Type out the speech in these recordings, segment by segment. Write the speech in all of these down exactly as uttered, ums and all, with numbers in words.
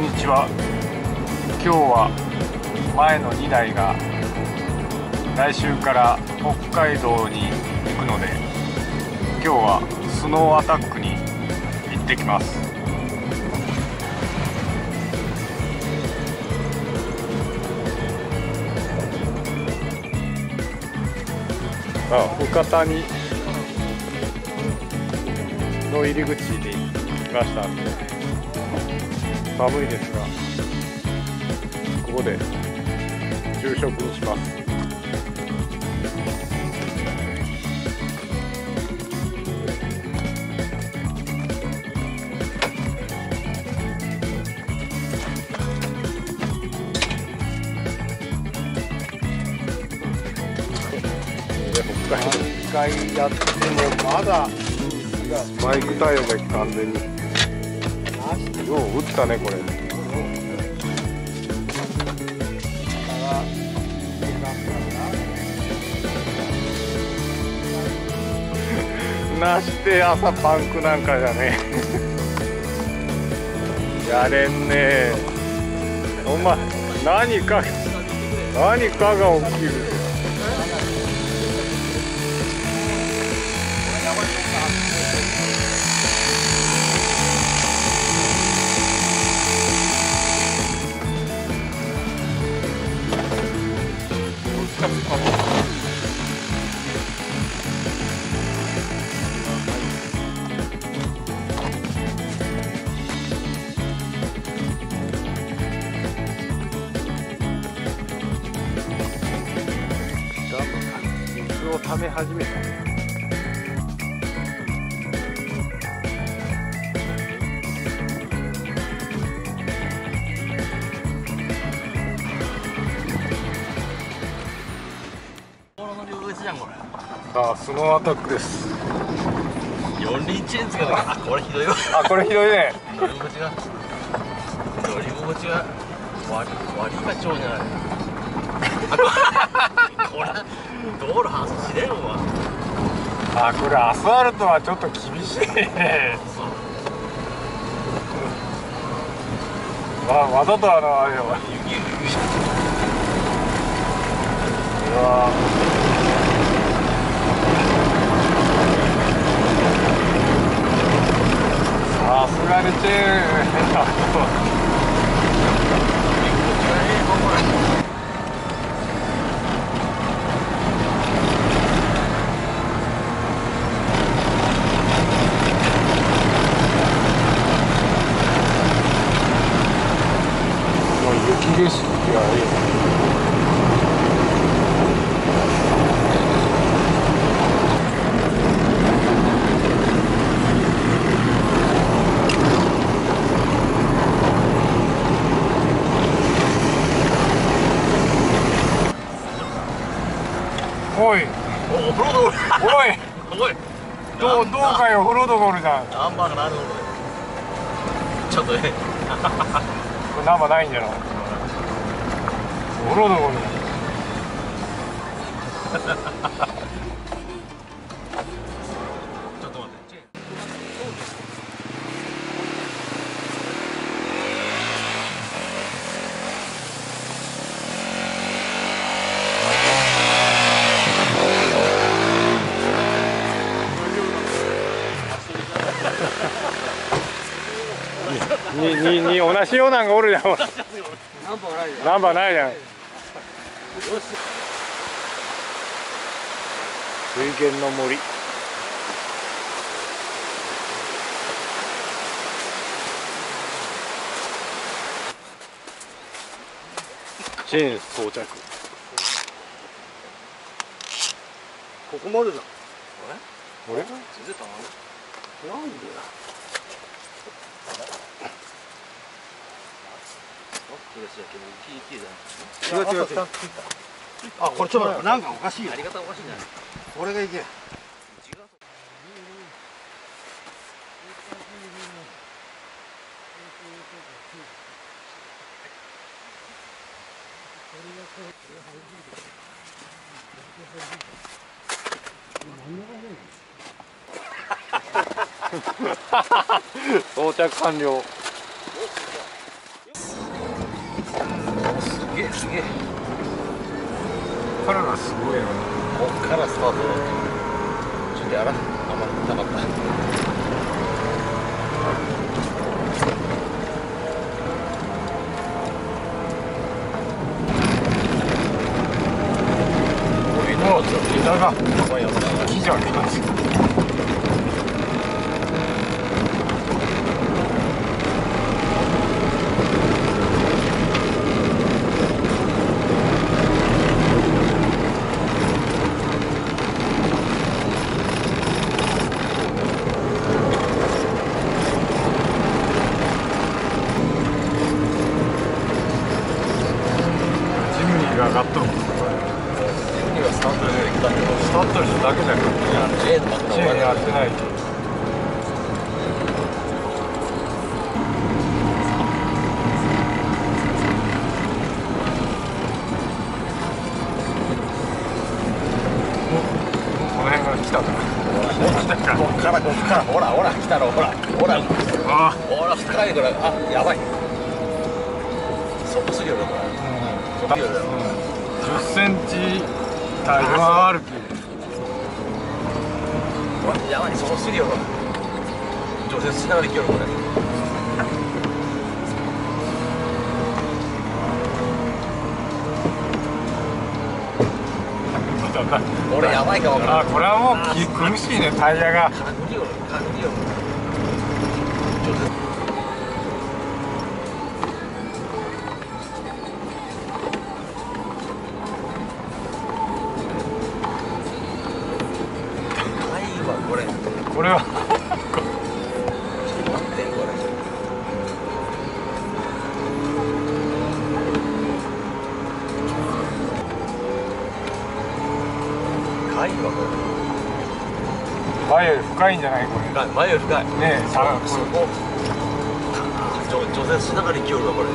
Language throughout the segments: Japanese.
んにちは。今日は前のにだいが来週から北海道に行くので、今日はスノーアタックに行ってきます。あ、深谷の入り口に来ましたんで、寒いですがここで昼食にします。いっかいやってもまだバイクタイヤが完全によう打ったねこれ。なして朝パンクなんかじゃねやれんね。お前何か何かが起きる。水を溜め始めた。ああ、スノーアタックです。 四輪チェーンつけた。あ、これひどいわ。 あ、これひどいね。 乗り心地が乗り心地が割り割りが超じゃない。これ道路発しれんわ。 あ、これアスファルトはちょっと厳しいね。わ、わざとあのあれよ。うわ。さすがにチェーン変な。雪景色がいい。おいお、フロードゴール。 おいおいどう、どうかよ、フロードゴールじゃん。 ナンバーが何のちょっとねこれナンバーないんじゃない。フロードゴールちょっと待ってに、に、に、同じようなんがおるじゃん。ナンバーないじゃん。水源の森。チェーン装着。 ここまでだ。 あれ？ 全然足らない。なんでだ。違う違う違う。あ、これちょっと待って、なんかおかしいよ。やり方おかしいんじゃない。これがいけ。 装着完了。 すげえ。 彼がすごいよね。 こっからスタート。ちょっとやらあんまりなかった。 枝が木じゃねえ。ジムニーが上がっとる。 スタートで来たけど、 スタートるだけじゃなくて、 ジェーンの幕チェーンやってない。この辺が来たから。 こっからこっからほらほら来たろほらほらあほら深いからあやばい。外すぎるよこれ。外すぎるよ。 じゅっセンチ台湾歩き。 やばい外すぎるよ。除雪しながら行けるこれ。俺やばいかも。 あこれはもうき苦しいねタイヤが。 感じよ感じよ。除雪。これこれは待ってこれ深いわこれ。 前より深いんじゃないこれ。 深い前より深いねえさそこ除除雪しながら行きよるわこれ。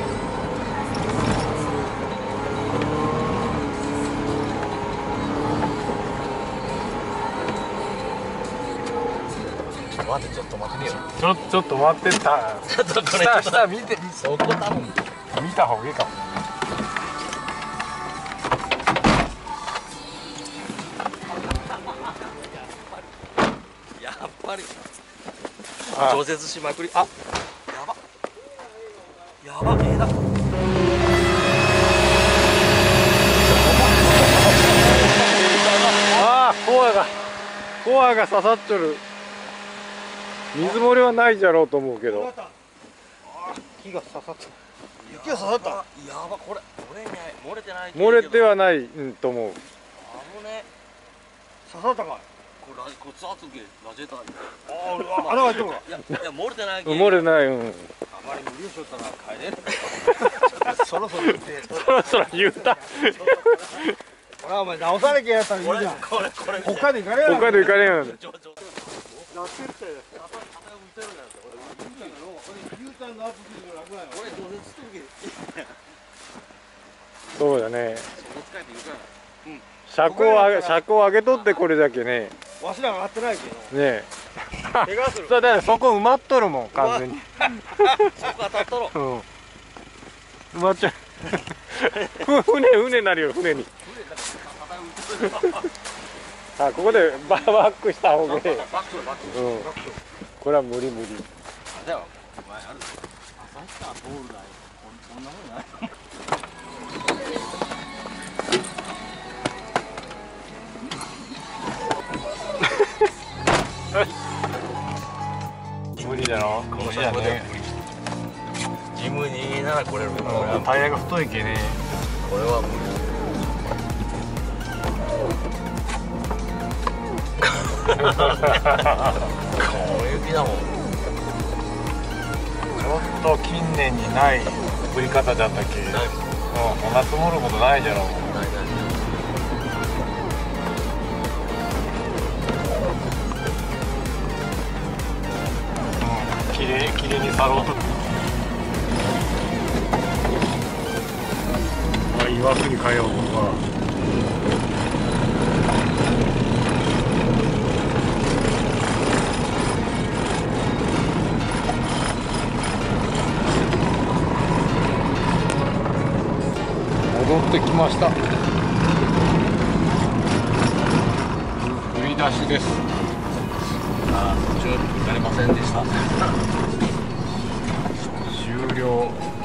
待ってちょっと待ってよ。 ちょちょっと待ってた。 ちょっとこれ下下見てそこ多分見た方がいいかも。 やっぱり除雪しまくり。あやばやば枝。 ああコアがコアが刺さっちょる。水漏れはないじゃろうと思うけど。 木が刺さった。雪が刺さった。やばこれ漏れない漏れてない。 漏れてはない、うん、と思う。 あぶね。刺さったか。これこっち圧けラジエーター。ああ穴が開いてるか。いやいや漏れてない。 漏れない。うん。 あまり無理をしよったら帰れる。そろそろ言って。 そろそろ言うた。 ほらお前直さなきゃやったらいいじゃん。これこれ北海道行かれよ。 北海道行かれよ。そうだね。車高上げ車高上げとってこれだけね。 わしらが上がってないけど。 ねえ。 怪我する。 そうだよそこ埋まっとるもん完全に。 そこ当たっとろ。 うん。埋まっちゃう。船船なるよ船に。あここでバックした方がいい。うん。これは無理無理。 だよ。お前ある。旭川通るだよ。こんなもんない。 無理だろ。無理だね。 ジムになら来れるけど、 タイヤが太いけね。 これは無理。こういう雪だもん。 ちょっと近年にない降り方だったっけ。 ない。 うん、こんな積もることないじゃろ。 ないない。 うん、きれいきれいに去ろうと。あ、岩国通うとか。 ってきました。振り出しです。 ああ、途中行かれませんでした。 終了。